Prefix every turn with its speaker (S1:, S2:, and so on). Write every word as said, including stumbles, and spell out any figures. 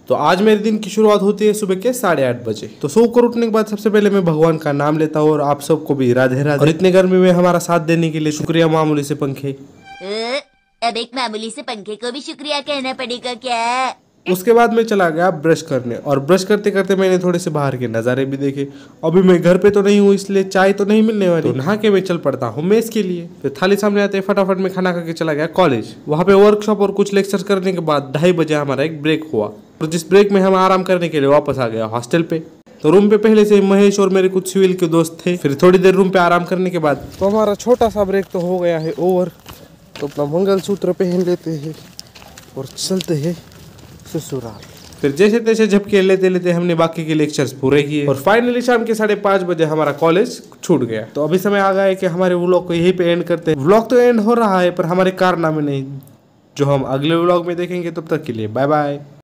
S1: तो आज मेरे दिन की शुरुआत होती है सुबह के साढ़े आठ बजे। तो सो कर उठने के बाद सबसे पहले मैं भगवान का नाम लेता हूँ और आप सबको भी राधे राधे। और इतने गर्मी में हमारा साथ देने के लिए शुक्रिया मामूली से पंखे।
S2: अब एक मामूली से पंखे को भी शुक्रिया कहना पड़ेगा क्या?
S1: उसके बाद मैं चला गया ब्रश करने और ब्रश करते करते मैंने थोड़े से बाहर के नज़ारे भी देखे। अभी मैं घर पे तो नहीं हूँ इसलिए चाय तो नहीं मिलने वाली, तो नहा के मैं चल पड़ता हूँ मेस के लिए। फिर थाली सामने आते फटाफट में खाना खा के चला गया कॉलेज। वहाँ पे वर्कशॉप और कुछ लेक्चर करने के बाद ढाई बजे हमारा एक ब्रेक हुआ और जिस ब्रेक में हम आराम करने के लिए वापस आ गया हॉस्टल पे। तो रूम पे पहले से महेश और मेरे कुछ सिविल के दोस्त थे। फिर थोड़ी देर रूम पे आराम करने के बाद तो हमारा छोटा सा ब्रेक तो हो गया है ओवर। तो अपना मंगलसूत्र पहन लेते हैं और चलते हैं ससुराल। फिर जैसे तैसे झपके लेते लेते हमने बाकी के लेक्चर्स पूरे किए और फाइनली शाम के साढ़े पाँच बजे हमारा कॉलेज छूट गया। तो अभी समय आ गया है कि हमारे व्लॉग को यहीं पे एंड करते हैं। व्लॉग तो एंड हो रहा है पर हमारे कारनामे नहीं, जो हम अगले व्लॉग में देखेंगे। तब तक के लिए बाय बाय।